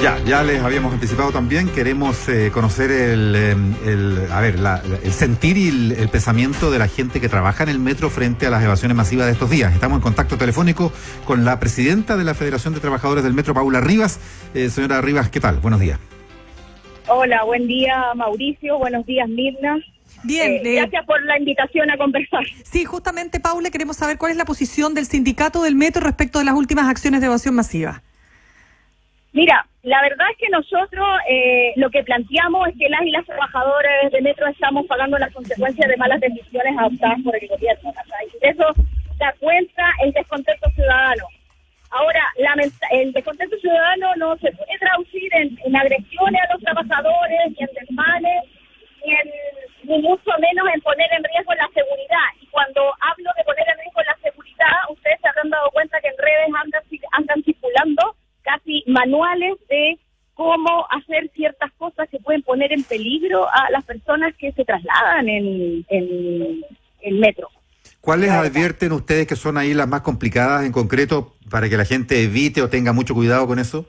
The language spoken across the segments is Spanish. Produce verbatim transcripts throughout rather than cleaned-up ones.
Ya, ya les habíamos anticipado también, queremos eh, conocer el, el, a ver, la, el sentir y el, el pensamiento de la gente que trabaja en el metro frente a las evasiones masivas de estos días. Estamos en contacto telefónico con la presidenta de la Federación de Trabajadores del Metro, Paula Rivas. Eh, señora Rivas, ¿qué tal? Buenos días. Hola, buen día Mauricio, buenos días Mirna. Bien, eh, eh, gracias por la invitación a conversar. Sí, justamente Paula, queremos saber cuál es la posición del sindicato del metro respecto de las últimas acciones de evasión masiva. Mira, la verdad es que nosotros eh, lo que planteamos es que las y las trabajadores de metro estamos pagando las consecuencias de malas decisiones adoptadas por el gobierno. Y de eso da cuenta el descontento ciudadano. Ahora, la, el descontento ciudadano no se puede traducir en, en agresiones a los trabajadores, ni en desmanes, ni, en, ni mucho menos en poner en riesgo la seguridad. Y cuando hablo de poner en riesgo la seguridad, ustedes se habrán dado cuenta que en redes andan, andan circulando casi manuales de cómo hacer ciertas cosas que pueden poner en peligro a las personas que se trasladan en el metro. ¿Cuáles advierten ustedes que son ahí las más complicadas en concreto para que la gente evite o tenga mucho cuidado con eso?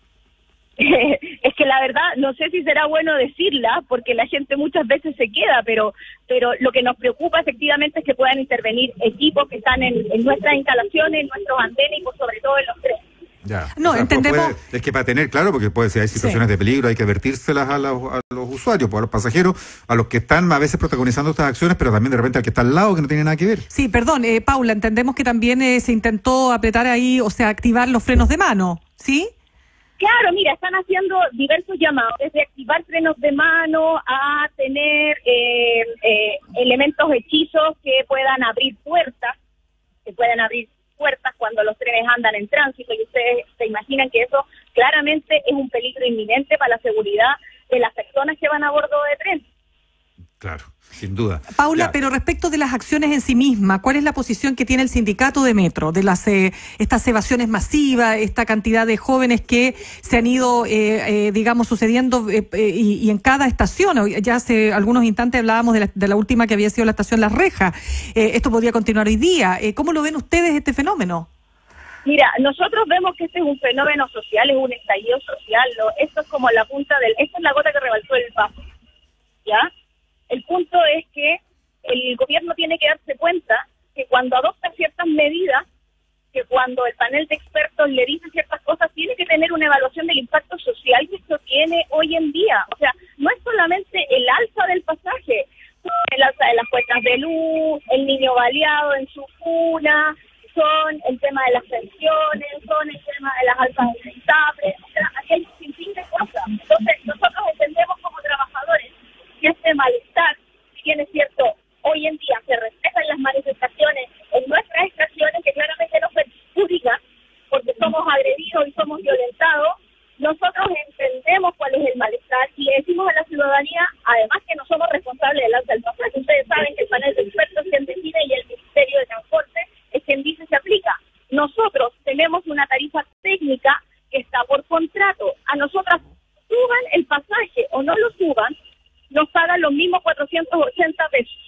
Es que la verdad no sé si será bueno decirla porque la gente muchas veces se queda, pero pero lo que nos preocupa efectivamente es que puedan intervenir equipos que están en, en nuestras instalaciones, en nuestros andenes y por sobre todo en los trenes. Ya. No, o sea, entendemos. Puede, es que para tener claro, porque puede ser hay situaciones sí. de peligro, hay que advertírselas a los, a los usuarios, a los pasajeros, a los que están a veces protagonizando estas acciones, pero también de repente al que está al lado que no tiene nada que ver. Sí, perdón, eh, Paula, entendemos que también eh, se intentó apretar ahí, o sea, activar los frenos de mano, ¿sí? Claro, mira, están haciendo diversos llamados, desde activar frenos de mano a tener eh, eh, elementos hechizos que puedan abrir puertas, que puedan abrir puertas cuando los trenes andan en tránsito, y ustedes se imaginan que eso claramente es un peligro inminente para la seguridad de las personas que van a bordo de tren. Claro, sin duda. Paula, ya. pero respecto de las acciones en sí mismas, ¿cuál es la posición que tiene el sindicato de metro de las eh, estas evasiones masivas, esta cantidad de jóvenes que se han ido, eh, eh, digamos, sucediendo eh, eh, y, y en cada estación? Ya hace algunos instantes hablábamos de la, de la última que había sido la estación Las Rejas. Eh, esto podría continuar hoy día. Eh, ¿Cómo lo ven ustedes este fenómeno? Mira, nosotros vemos que este es un fenómeno social, es un estallido social. ¿no? Esto es como la punta del... Esta es la gota que rebalsó el vaso, ¿ya? El punto es que el gobierno tiene que darse cuenta que cuando adopta ciertas medidas, que cuando el panel de expertos le dice ciertas cosas, tiene que tener una evaluación del impacto social que esto tiene hoy en día. O sea, no es solamente el alza del pasaje, el alza de las cuotas de luz, el niño baleado en su cuna, son el tema de las pensiones, son el tema de las alzas rentables, o sea, aquí hay un sinfín de cosas. Entonces, nosotros entendemos como trabajadores que este malestar, si bien es cierto, hoy en día se refleja en las manifestaciones, en nuestras estaciones, que claramente nos perjudican porque somos agredidos y somos violentados, nosotros entendemos cuál es el malestar y le decimos a la ciudadanía, además que no somos responsables del alza del pasaje. Ustedes saben que el panel de expertos es quien decide y el Ministerio de Transporte es quien dice se aplica. Nosotros tenemos una tarifa técnica que está por contrato. A nosotras suban el pasaje o no lo suban, nos pagan los mismos cuatrocientos ochenta pesos.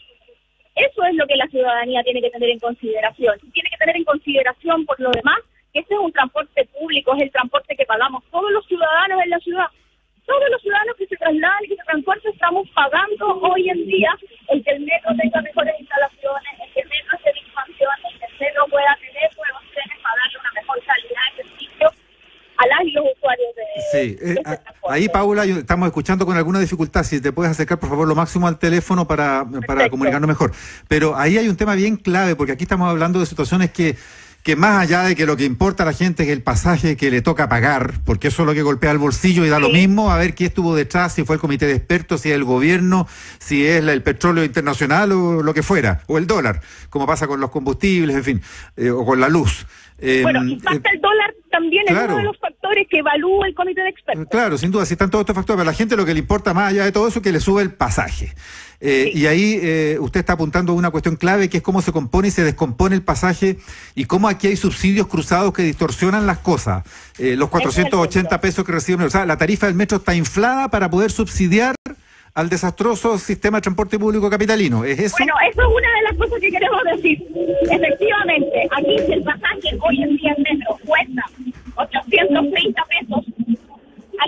Eso es lo que la ciudadanía tiene que tener en consideración. Tiene que tener en consideración, por lo demás, que este es un transporte público, es el transporte que pagamos todos los ciudadanos en la ciudad. Todos los ciudadanos que se trasladan y que se transportan estamos pagando hoy en día el que el metro tenga mejores instalaciones, el que el metro se expansione, el que el metro pueda tener nuevos trenes para darle una mejor calidad de servicio a las y los usuarios de, sí, eh, de este ahí Paula, yo, estamos escuchando con alguna dificultad, si te puedes acercar por favor lo máximo al teléfono para, para comunicarnos mejor, pero ahí hay un tema bien clave, porque aquí estamos hablando de situaciones que que más allá de que lo que importa a la gente es el pasaje que le toca pagar, porque eso es lo que golpea el bolsillo y da sí. lo mismo, a ver quién estuvo detrás, si fue el comité de expertos, si es el gobierno, si es el petróleo internacional o lo que fuera, o el dólar, como pasa con los combustibles, en fin, eh, o con la luz. Eh, bueno, impacta eh, el dólar también claro, es uno de los factores que evalúa el comité de expertos. Claro, sin duda, si están todos estos factores, pero a la gente lo que le importa más allá de todo eso es que le sube el pasaje. Eh, sí. Y ahí eh, usted está apuntando a una cuestión clave, que es cómo se compone y se descompone el pasaje y cómo aquí hay subsidios cruzados que distorsionan las cosas. Eh, los cuatrocientos ochenta pesos que reciben, o sea, la tarifa del metro está inflada para poder subsidiar al desastroso sistema de transporte público capitalino. ¿Es eso? Bueno, eso es una de las cosas que queremos decir. Efectivamente, aquí el pasaje hoy en día en metro cuesta ochocientos treinta pesos.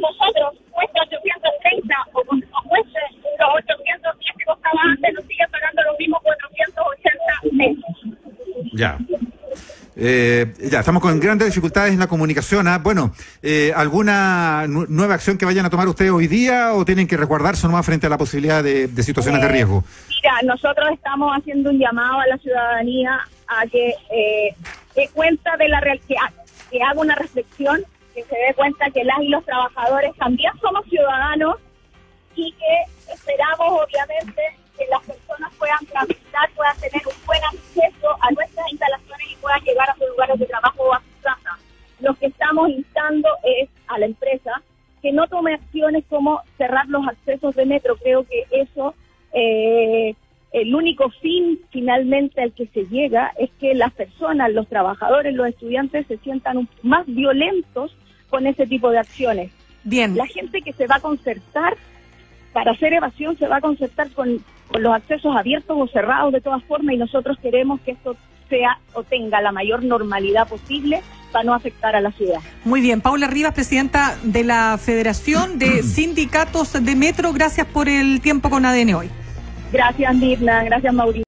Eh, ya, estamos con grandes dificultades en la comunicación. ¿Ah? Bueno, eh, ¿alguna nu nueva acción que vayan a tomar ustedes hoy día o tienen que resguardarse nomás frente a la posibilidad de, de situaciones eh, de riesgo? Mira, nosotros estamos haciendo un llamado a la ciudadanía a que eh, dé cuenta de la realidad, que, que haga una reflexión, que se dé cuenta que las y los trabajadores también somos ciudadanos y que esperamos, obviamente, que las personas puedan transitar, puedan tener un buen acceso a nuestras instalaciones y puedan llegar a sus lugares de trabajo o a sus casas. Lo que estamos instando es a la empresa que no tome acciones como cerrar los accesos de metro. Creo que eso, eh, el único fin finalmente al que se llega es que las personas, los trabajadores, los estudiantes se sientan un, más violentos con ese tipo de acciones. Bien. La gente que se va a concertar para hacer evasión se va a concertar con, con los accesos abiertos o cerrados de todas formas, y nosotros queremos que esto sea o tenga la mayor normalidad posible para no afectar a la ciudad. Muy bien. Paula Rivas, presidenta de la Federación de Sindicatos de Metro, gracias por el tiempo con A D N hoy. Gracias, Mirna. Gracias, Mauricio.